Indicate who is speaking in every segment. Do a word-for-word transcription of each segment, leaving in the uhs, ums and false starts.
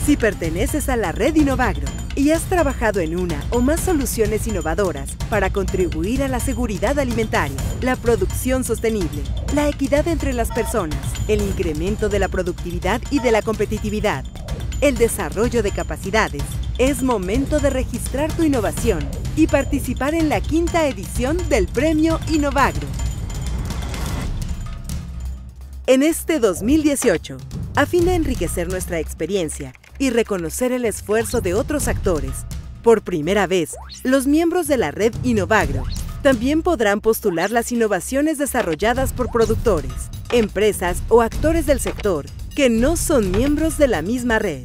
Speaker 1: Si perteneces a la red Innovagro y has trabajado en una o más soluciones innovadoras para contribuir a la seguridad alimentaria, la producción sostenible, la equidad entre las personas, el incremento de la productividad y de la competitividad, el desarrollo de capacidades, es momento de registrar tu innovación y participar en la quinta edición del Premio Innovagro. En este dos mil dieciocho, a fin de enriquecer nuestra experiencia y reconocer el esfuerzo de otros actores, por primera vez, los miembros de la red Innovagro también podrán postular las innovaciones desarrolladas por productores, empresas o actores del sector que no son miembros de la misma red.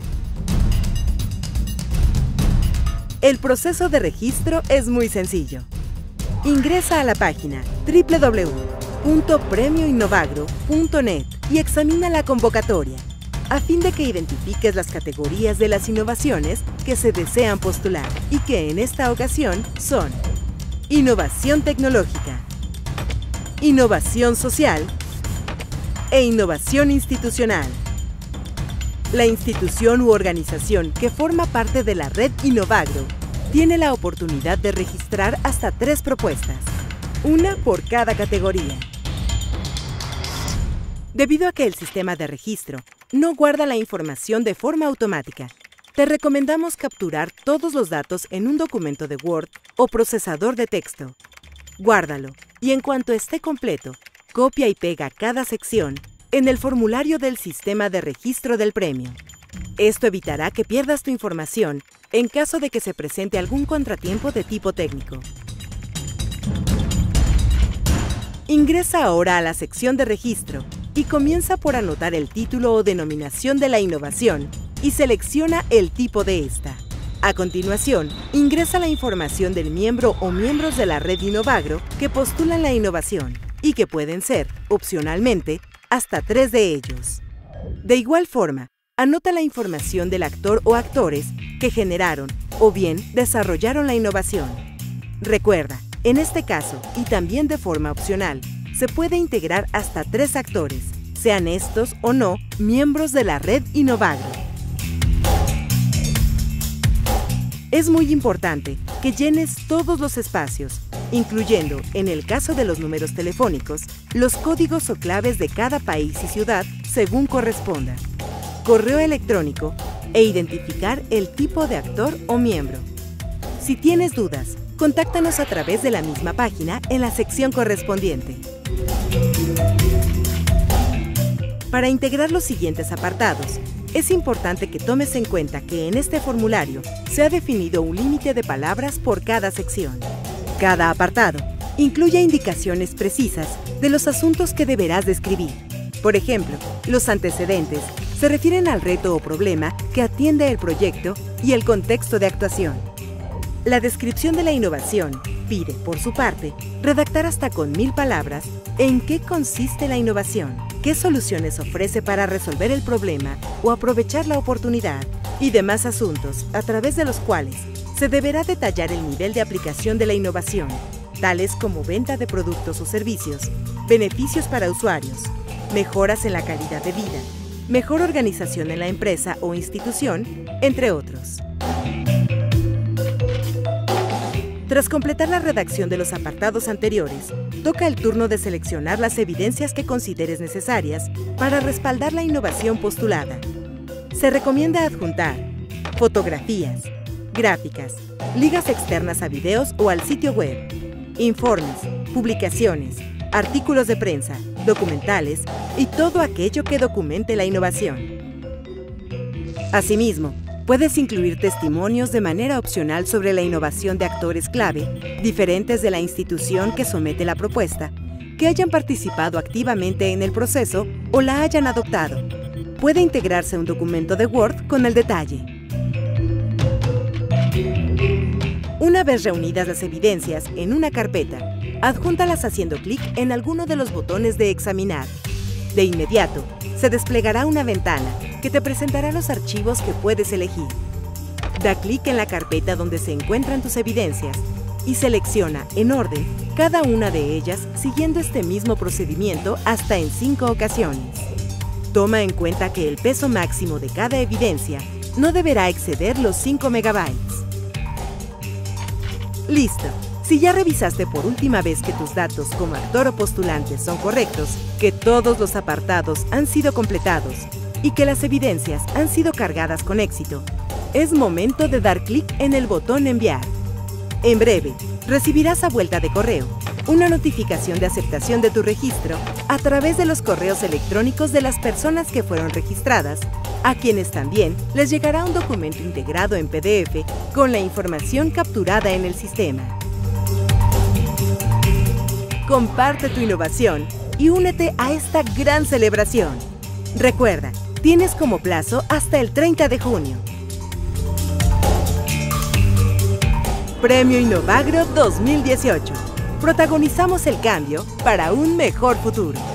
Speaker 1: El proceso de registro es muy sencillo. Ingresa a la página doble u doble u doble u punto premio innovagro punto net y examina la convocatoria, a fin de que identifiques las categorías de las innovaciones que se desean postular y que en esta ocasión son innovación tecnológica, innovación social e innovación institucional. La institución u organización que forma parte de la red Innovagro tiene la oportunidad de registrar hasta tres propuestas, una por cada categoría. Debido a que el sistema de registro no guarda la información de forma automática, te recomendamos capturar todos los datos en un documento de Word o procesador de texto. Guárdalo y en cuanto esté completo, copia y pega cada sección en el formulario del sistema de registro del premio. Esto evitará que pierdas tu información en caso de que se presente algún contratiempo de tipo técnico. Ingresa ahora a la sección de registro y comienza por anotar el título o denominación de la innovación y selecciona el tipo de esta. A continuación, ingresa la información del miembro o miembros de la red Innovagro que postulan la innovación y que pueden ser, opcionalmente, hasta tres de ellos. De igual forma, anota la información del actor o actores que generaron o bien desarrollaron la innovación. Recuerda, en este caso, y también de forma opcional, se puede integrar hasta tres actores, sean estos o no miembros de la red Innovagro. Es muy importante que llenes todos los espacios, incluyendo, en el caso de los números telefónicos, los códigos o claves de cada país y ciudad según corresponda, correo electrónico e identificar el tipo de actor o miembro. Si tienes dudas, contáctanos a través de la misma página en la sección correspondiente. Para integrar los siguientes apartados, es importante que tomes en cuenta que en este formulario se ha definido un límite de palabras por cada sección. Cada apartado incluye indicaciones precisas de los asuntos que deberás describir. Por ejemplo, los antecedentes se refieren al reto o problema que atiende el proyecto y el contexto de actuación. La descripción de la innovación pide, por su parte, redactar hasta con mil palabras en qué consiste la innovación, qué soluciones ofrece para resolver el problema o aprovechar la oportunidad y demás asuntos a través de los cuales se deberá detallar el nivel de aplicación de la innovación, tales como venta de productos o servicios, beneficios para usuarios, mejoras en la calidad de vida, mejor organización en la empresa o institución, entre otros. Tras completar la redacción de los apartados anteriores, toca el turno de seleccionar las evidencias que consideres necesarias para respaldar la innovación postulada. Se recomienda adjuntar fotografías, gráficas, ligas externas a videos o al sitio web, informes, publicaciones, artículos de prensa, documentales y todo aquello que documente la innovación. Asimismo, puedes incluir testimonios de manera opcional sobre la innovación de actores clave, diferentes de la institución que somete la propuesta, que hayan participado activamente en el proceso o la hayan adoptado. Puede integrarse un documento de Word con el detalle. Una vez reunidas las evidencias en una carpeta, adjúntalas haciendo clic en alguno de los botones de examinar. De inmediato, se desplegará una ventana que te presentará los archivos que puedes elegir. Da clic en la carpeta donde se encuentran tus evidencias y selecciona en orden cada una de ellas siguiendo este mismo procedimiento hasta en cinco ocasiones. Toma en cuenta que el peso máximo de cada evidencia no deberá exceder los cinco megabytes. Listo. Si ya revisaste por última vez que tus datos como actor o postulante son correctos, que todos los apartados han sido completados y que las evidencias han sido cargadas con éxito, es momento de dar clic en el botón Enviar. En breve, recibirás a vuelta de correo una notificación de aceptación de tu registro a través de los correos electrónicos de las personas que fueron registradas, a quienes también les llegará un documento integrado en P D F con la información capturada en el sistema. Comparte tu innovación y únete a esta gran celebración. Recuerda, tienes como plazo hasta el treinta de junio. Premio Innovagro dos mil dieciocho. Protagonizamos el cambio para un mejor futuro.